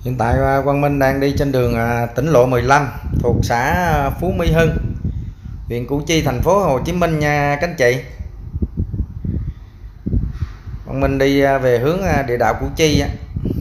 Hiện tại Quang Minh đang đi trên đường tỉnh lộ 15 thuộc xã Phú Mỹ Hưng, huyện Củ Chi, thành phố Hồ Chí Minh nha các anh chị. Quang Minh đi về hướng địa đạo Củ Chi á.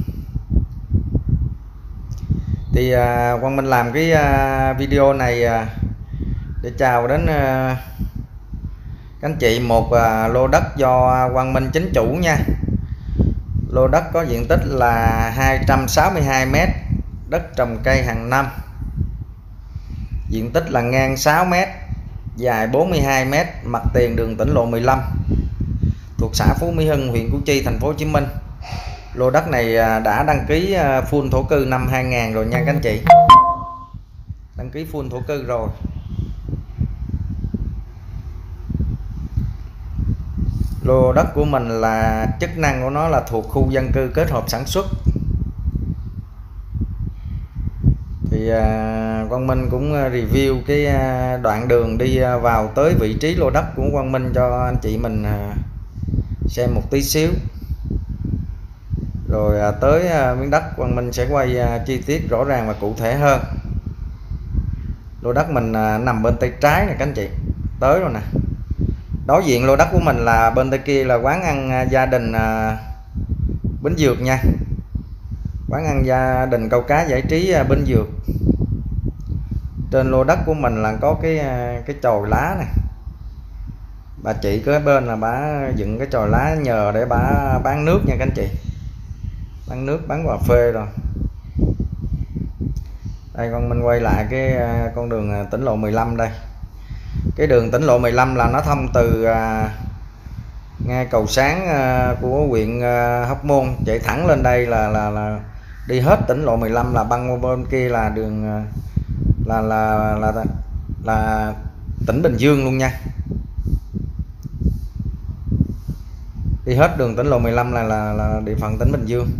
Thì Quang Minh làm cái video này để chào đến các anh chị một lô đất do Quang Minh chính chủ nha. Lô đất có diện tích là 262 m, đất trồng cây hàng năm. Diện tích là ngang 6 m, dài 42 m, mặt tiền đường tỉnh lộ 15, thuộc xã Phú Mỹ Hưng, huyện Củ Chi, thành phố Hồ Chí Minh. Lô đất này đã đăng ký full thổ cư năm 2000 rồi nha các anh chị. Đăng ký full thổ cư rồi. Lô đất của mình là chức năng của nó là thuộc khu dân cư kết hợp sản xuất. Thì Quang Minh cũng review cái đoạn đường đi vào tới vị trí lô đất của Quang Minh cho anh chị mình xem một tí xíu. Rồi tới miếng đất Quang Minh sẽ quay chi tiết rõ ràng và cụ thể hơn. Lô đất mình nằm bên tay trái này các anh chị. Tới rồi nè. Đối diện lô đất của mình là bên tay kia là quán ăn gia đình Bến Dược nha. Quán ăn gia đình câu cá giải trí Bến Dược. Trên lô đất của mình là có cái chòi lá này. Bà chị kế bên là bà dựng cái chòi lá nhờ để bà bán nước nha các anh chị. Bán nước, bán cà phê rồi. Đây con mình quay lại cái con đường tỉnh lộ 15 đây. Cái đường tỉnh lộ 15 là nó thông từ ngay cầu sáng của huyện Hóc Môn chạy thẳng lên đây là đi hết tỉnh lộ 15, là băng qua bên kia là đường là tỉnh Bình Dương luôn nha. Đi hết đường tỉnh lộ 15 là địa phận tỉnh Bình Dương.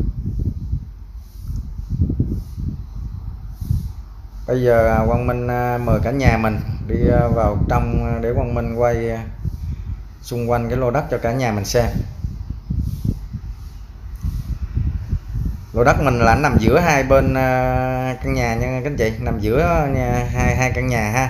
Bây giờ Quang Minh mời cả nhà mình đi vào trong để Quang Minh quay xung quanh cái lô đất cho cả nhà mình xem. Lô đất mình là nằm giữa hai bên căn nhà nha các anh chị, nằm giữa hai căn nhà ha.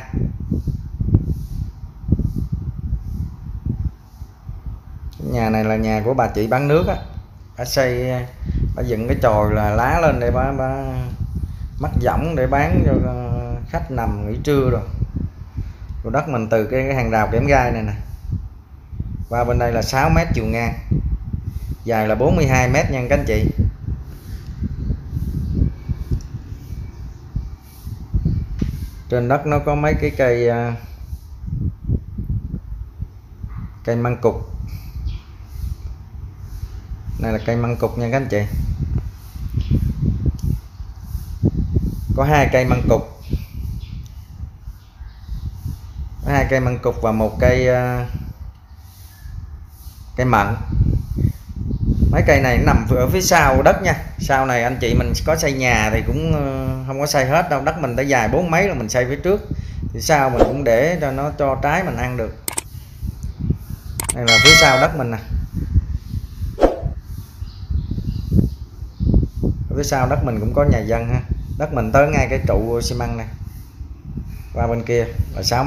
Nhà này là nhà của bà chị bán nước á. Bà xây, bà dựng cái chòi là lá lên để bà mắc võng để bán cho khách nằm nghỉ trưa rồi. Lô đất mình từ cái hàng rào kẽm gai này nè qua bên đây là 6 m chiều ngang, dài là 42 m nha các anh chị. Trên đất nó có mấy cái cây măng cục. Này là cây măng cục nha các anh chị. Có 2 cây măng cục. Có 2 cây măng cục và một cây mận. Mấy cây này nằm ở phía sau đất nha. Sau này anh chị mình có xây nhà thì cũng không có xây hết đâu. Đất mình đã dài 4 mấy là mình xây phía trước. Thì sau mình cũng để cho nó cho trái mình ăn được. Đây là phía sau đất mình nè. Ở phía sau đất mình cũng có nhà dân ha. Đất mình tới ngay cái trụ xi măng này. Qua bên kia là 6 m.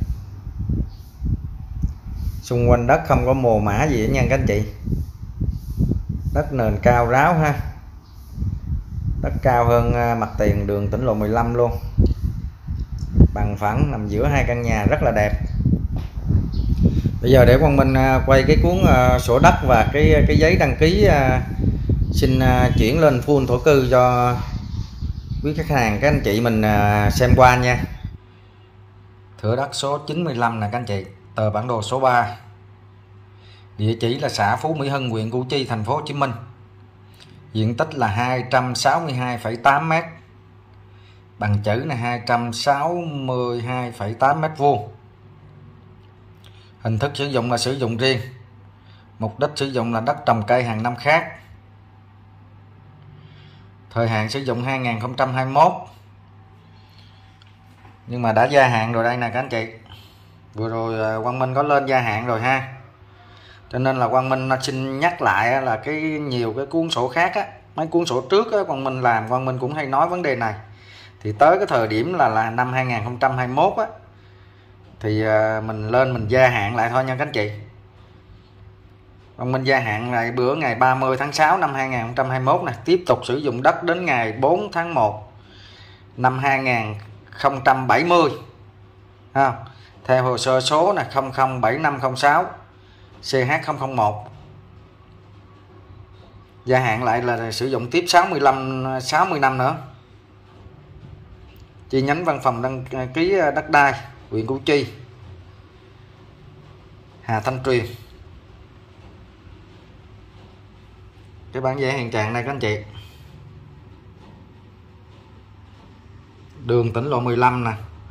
Xung quanh đất không có mồ mả gì hết nha các anh chị. Đất nền cao ráo ha. Đất cao hơn mặt tiền đường tỉnh lộ 15 luôn. Bằng phẳng, nằm giữa hai căn nhà rất là đẹp. Bây giờ để Quang Minh quay cái cuốn sổ đất và cái giấy đăng ký xin chuyển lên full thổ cư cho quý khách hàng các anh chị mình xem qua nha. Thửa đất số 95 nè các anh chị, tờ bản đồ số 3. Địa chỉ là xã Phú Mỹ Hưng, huyện Củ Chi, thành phố Hồ Chí Minh. Diện tích là 262,8 m. Bằng chữ là 262,8 m². Hình thức sử dụng là sử dụng riêng. Mục đích sử dụng là đất trồng cây hàng năm khác. Thời hạn sử dụng 2021. Nhưng mà đã gia hạn rồi đây nè các anh chị. Vừa rồi Quang Minh có lên gia hạn rồi ha. Cho nên là Quang Minh xin nhắc lại là nhiều cái cuốn sổ khác á, mấy cuốn sổ trước á, Quang Minh làm, Quang Minh cũng hay nói vấn đề này. Thì tới cái thời điểm là năm 2021 á, thì mình lên mình gia hạn lại thôi nha các anh chị. Quang Minh gia hạn lại bữa ngày 30 tháng 6 năm 2021 này, tiếp tục sử dụng đất đến ngày 4 tháng 1 năm 2070 ha. Theo hồ sơ số là 007506 CH001. Gia hạn lại là sử dụng tiếp 60 năm nữa. Chi nhánh văn phòng đăng ký đất đai huyện Củ Chi, Hà Thanh Tuyền. Cái bản vẽ hiện trạng này các anh chị. Đường tỉnh lộ 15 nè.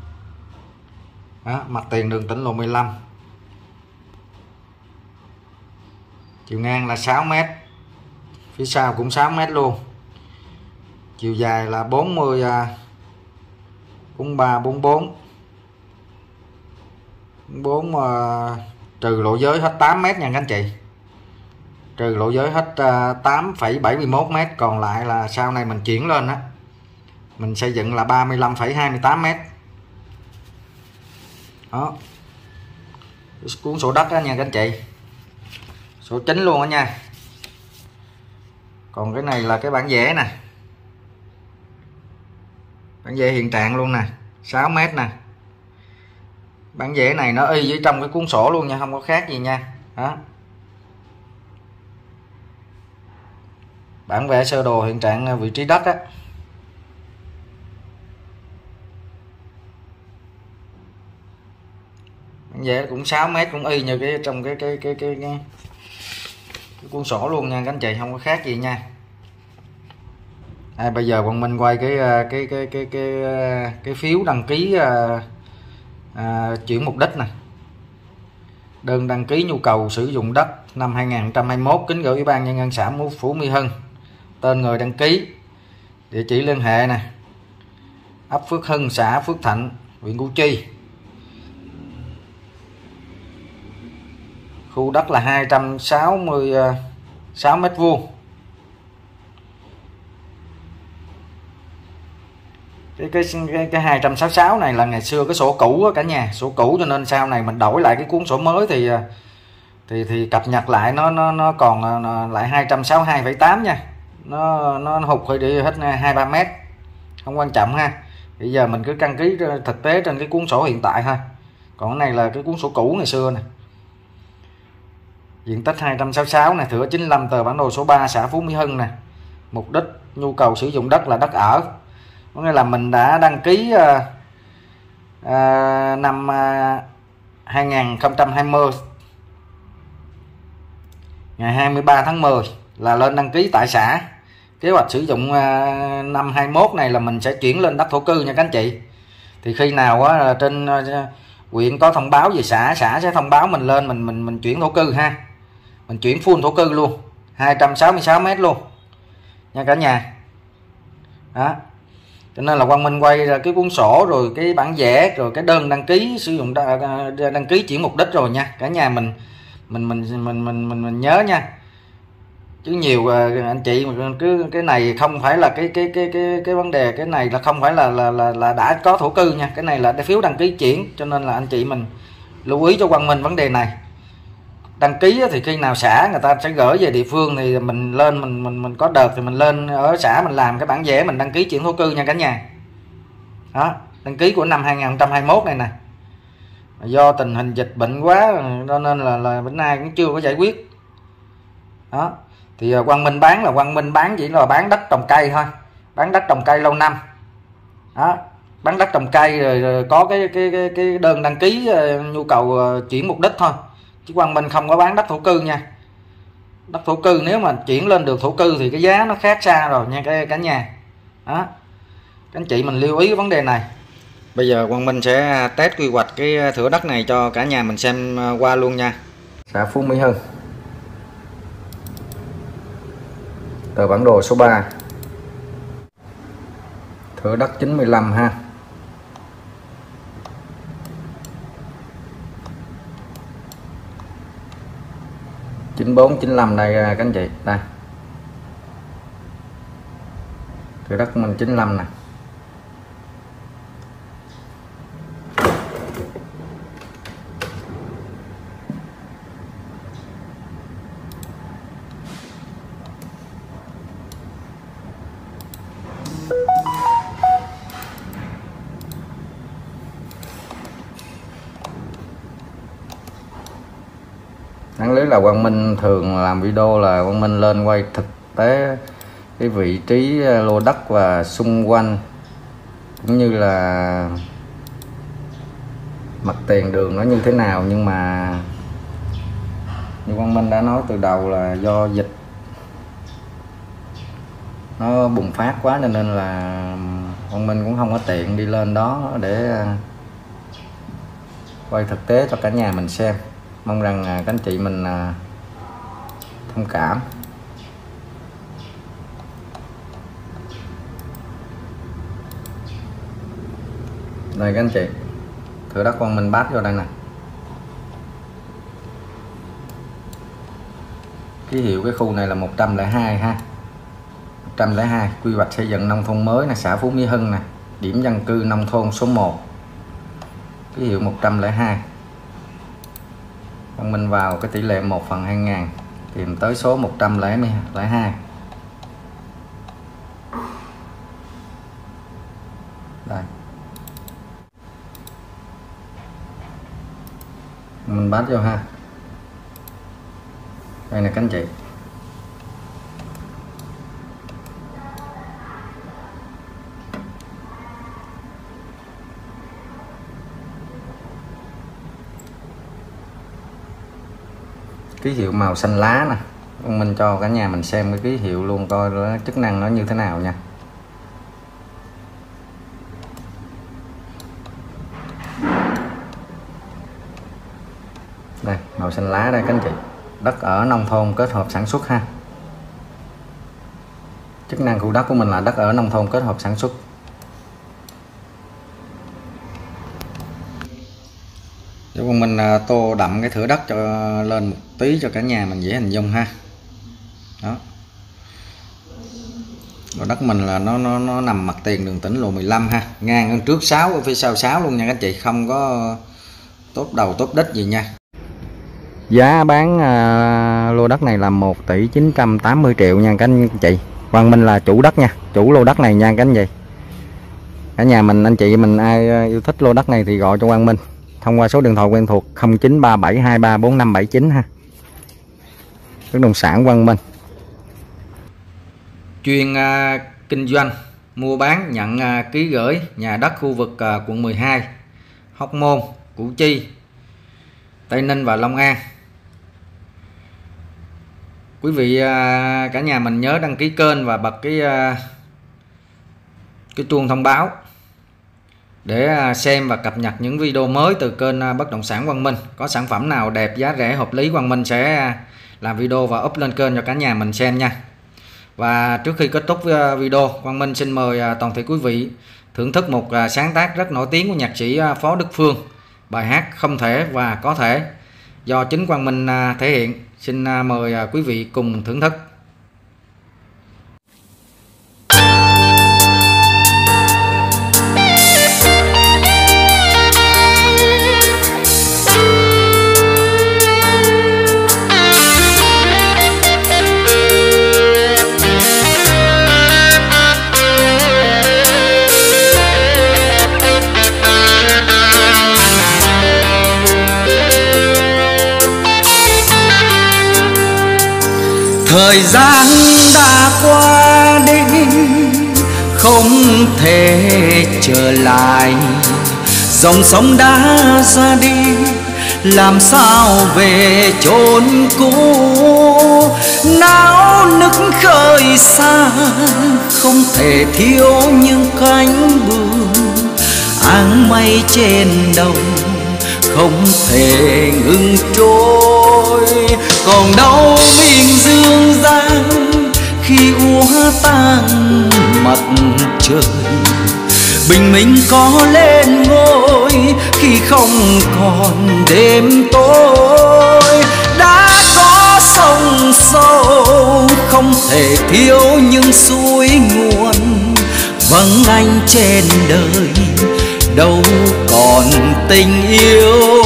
Đó, mặt tiền đường tỉnh lộ 15. Chiều ngang là 6 m. Phía sau cũng 6 m luôn. Chiều dài là 40 43 44 4 trừ lộ giới hết 8 m nha các anh chị. Trừ lộ giới hết 8,71 m, còn lại là sau này mình chuyển lên á, mình xây dựng là 35,28 m. Đó. Cuốn sổ đất đó nha các anh chị. Sổ chính luôn đó nha. Còn cái này là cái bản vẽ nè. Bản vẽ hiện trạng luôn nè, 6 m nè. Bản vẽ này nó y với trong cái cuốn sổ luôn nha, không có khác gì nha. Đó. Bản vẽ sơ đồ hiện trạng vị trí đất á. Bản vẽ cũng 6 m, cũng y như cái trong cái cuốn sổ luôn nha các anh chị, không có khác gì nha. Bây giờ Quang Minh quay cái phiếu đăng ký chuyển mục đích nè. Đơn đăng ký nhu cầu sử dụng đất năm 2021 kính gửi Ủy ban Nhân dân xã Phú Mỹ Hưng. Tên người đăng ký, địa chỉ liên hệ nè, ấp Phước Hưng, xã Phước Thạnh, huyện Củ Chi. Khu đất là 266 m². Cái 266 này là ngày xưa cái sổ cũ á cả nhà, sổ cũ, cho nên sau này mình đổi lại cái cuốn sổ mới thì cập nhật lại nó còn lại 262,8 nha. Nó hụt đi hết 2-3 m, không quan trọng ha. Bây giờ mình cứ căn cứ thực tế trên cái cuốn sổ hiện tại thôi. Còn cái này là cái cuốn sổ cũ ngày xưa nè. Diện tích 266 này, thửa 95, tờ bản đồ số 3, xã Phú Mỹ Hưng nè. Mục đích nhu cầu sử dụng đất là đất ở. Có nghĩa là mình đã đăng ký năm 2020 ngày 23 tháng 10 là lên đăng ký tại xã. Kế hoạch sử dụng năm 21 này là mình sẽ chuyển lên đất thổ cư nha các anh chị. Thì khi nào trên huyện có thông báo về xã sẽ thông báo mình lên, mình chuyển thổ cư ha. Mình chuyển full thổ cư luôn, 266 m luôn nha cả nhà. Đó. Cho nên là Quang Minh quay ra cái cuốn sổ rồi cái bản vẽ rồi cái đơn đăng ký sử dụng đăng ký chuyển mục đích rồi nha cả nhà. Mình nhớ nha, chứ nhiều anh chị mà cứ cái này không phải là cái vấn đề, cái này là không phải là đã có thổ cư nha, cái này là phiếu đăng ký chuyển. Cho nên là anh chị mình lưu ý cho Quang Minh vấn đề này. Đăng ký thì khi nào xã người ta sẽ gửi về địa phương thì mình lên, mình có đợt thì mình lên ở xã mình làm cái bản vẽ mình đăng ký chuyển thổ cư nha cả nhà. Đó, đăng ký của năm 2021 này nè. Do tình hình dịch bệnh quá cho nên là bữa nay cũng chưa có giải quyết. Đó, thì Quang Minh bán là Quang Minh bán chỉ là bán đất trồng cây thôi, bán đất trồng cây lâu năm. Đó, bán đất trồng cây rồi có cái đơn đăng ký nhu cầu chuyển mục đích thôi, chứ Quang Minh không có bán đất thổ cư nha. Đất thổ cư nếu mà chuyển lên được thổ cư thì cái giá nó khác xa rồi nha cả nhà. Đó, các anh chị mình lưu ý cái vấn đề này. Bây giờ Quang Minh sẽ test quy hoạch cái thửa đất này cho cả nhà mình xem qua luôn nha. Xã Phú Mỹ Hưng, tờ bản đồ số 3, thửa đất 95 ha. 94, 95 đây các anh chị. Đây. Thửa đất của mình 95 nè. Đáng lý là Quang Minh thường làm video là Quang Minh lên quay thực tế cái vị trí lô đất và xung quanh, cũng như là mặt tiền đường nó như thế nào, nhưng mà như Quang Minh đã nói từ đầu là do dịch nó bùng phát quá nên là Quang Minh cũng không có tiện đi lên đó để quay thực tế cho cả nhà mình xem. Mong rằng các anh chị mình thông cảm. Đây các anh chị, thửa đất Quang Minh bát vô đây nè. Ký hiệu cái khu này là 102 ha. 102 quy hoạch xây dựng nông thôn mới là xã Phú Mỹ Hưng nè, điểm dân cư nông thôn số 1. Ký hiệu 102. Quang Minh vào cái tỷ lệ 1/2000 tìm tới số 102. Đây. Mình bắt vô ha. Đây nè các anh chị. Ký hiệu màu xanh lá nè. Mình cho cả nhà mình xem cái ký hiệu luôn, coi chức năng nó như thế nào nha. Đây, màu xanh lá đây các anh chị. Đất ở nông thôn kết hợp sản xuất ha. Chức năng khu đất của mình là đất ở nông thôn kết hợp sản xuất. Để mình tô đậm cái thửa đất cho lên một tí cho cả nhà mình dễ hình dung ha. Đó. Rồi đất mình là nó nằm mặt tiền đường tỉnh lộ 15 ha, ngang hơn trước 6 ở phía sau 6 luôn nha các chị, không có tốt đầu tốt đích gì nha. Giá bán lô đất này là 1 tỷ 980 triệu nha các anh chị. Quang Minh là chủ đất nha, chủ lô đất này nha các anh chị. Cả nhà mình, anh chị mình ai yêu thích lô đất này thì gọi cho Quang Minh thông qua số điện thoại quen thuộc 0937234579 ha. Bất động sản Quang Minh chuyên kinh doanh mua bán nhận ký gửi nhà đất khu vực quận 12, Hóc Môn, Củ Chi, Tây Ninh và Long An. Quý vị cả nhà mình nhớ đăng ký kênh và bật cái chuông thông báo để xem và cập nhật những video mới từ kênh Bất Động Sản Quang Minh. Có sản phẩm nào đẹp, giá rẻ, hợp lý, Quang Minh sẽ làm video và up lên kênh cho cả nhà mình xem nha. Và trước khi kết thúc video, Quang Minh xin mời toàn thể quý vị thưởng thức một sáng tác rất nổi tiếng của nhạc sĩ Phó Đức Phương, bài hát Không Thể và Có Thể do chính Quang Minh thể hiện. Xin mời quý vị cùng thưởng thức. Thời gian đã qua đi, không thể trở lại. Dòng sông đã ra đi, làm sao về chốn cũ. Náo nức khơi xa, không thể thiếu những cánh bướm. Áng mây trên đầu, không thể ngừng trôi. Còn đâu miền dương gian, khi úa tàn mặt trời. Bình minh có lên ngôi, khi không còn đêm tối. Đã có sông sâu, không thể thiếu những suối nguồn. vắng anh trên đời, đâu còn tình yêu.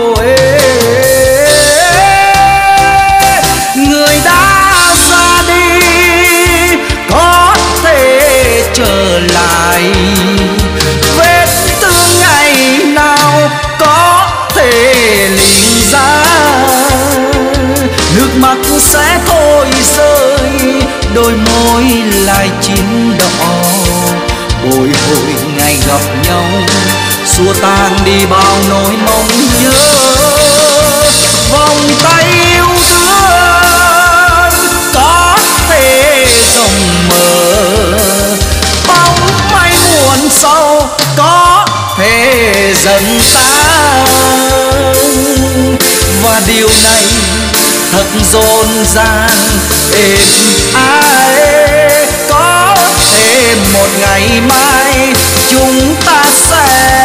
Người đã ra đi có thể trở lại, vết thương ngày nào có thể lìa ra. Nước mắt sẽ thôi rơi, đôi môi lại chín đỏ. Bồi hồi ngày gặp nhau, xua tan đi bao nỗi mong nhớ. Vòng tay yêu thương có thể rộng mở, bóng mây muộn sau có thể dần tan. Và điều này thật rộn ràng êm ái, có thể một ngày mai chúng ta sẽ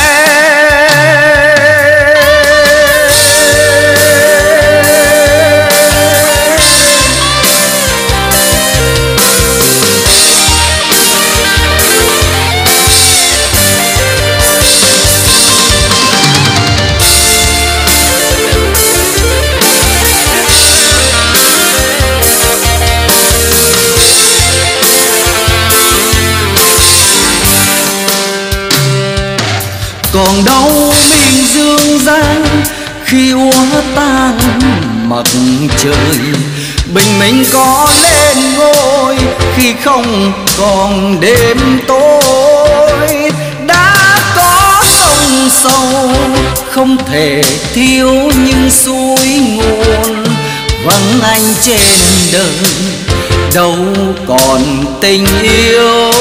còn đâu miền dương gian khi úa tan mặt trời. Bình minh có lên ngôi khi không còn đêm tối. Đã có sông sâu không thể thiếu những suối nguồn, vắng anh trên đời đâu còn tình yêu.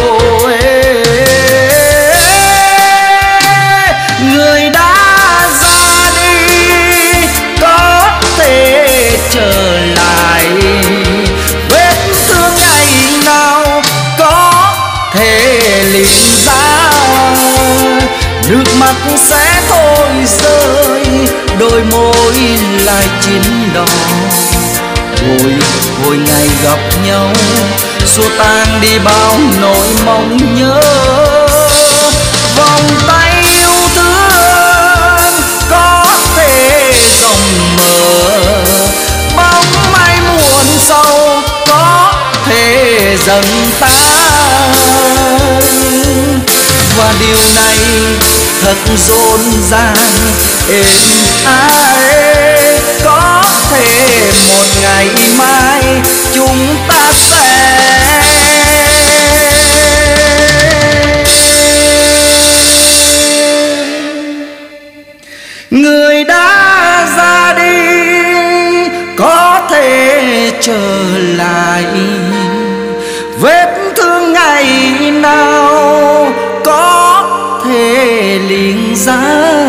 Người đã ra đi có thể trở lại, vết thương ngày nào có thể lìa ra. Nước mắt sẽ thôi rơi, đôi môi lại chín đỏ. Bồi hồi ngày gặp nhau, xua tan đi bao nỗi mong nhớ. Vòng tay yêu thương có thể rộng mở, bóng mây muộn sâu có thể dần tan. Và điều này thật rộn ràng êm ái, có thể một ngày mai chúng ta sẽ người đã ra đi có thể trở lại, vết thương ngày nào có thể lìa ra.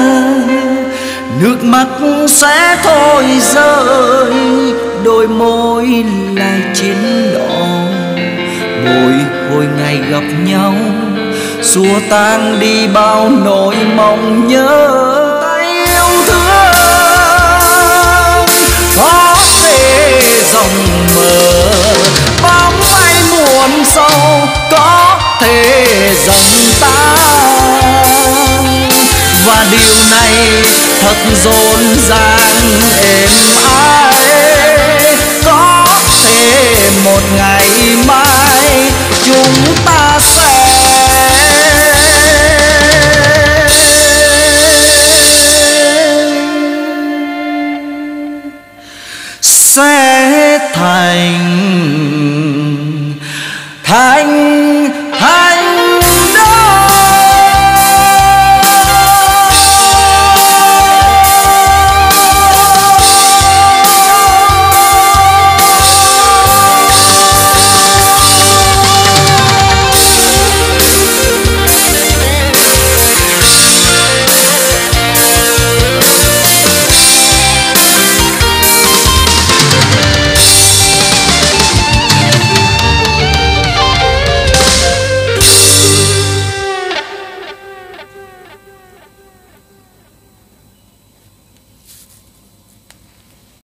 Nước mắt sẽ thôi rơi, đôi môi lại chín đỏ. Bồi hồi ngày gặp nhau, xua tan đi bao nỗi mong nhớ. Tay yêu thương có thể rộng mở, bóng mây muộn sâu có thể dần tan. Và điều này thật rộn ràng êm ái, có thể một ngày mai chúng ta sẽ thành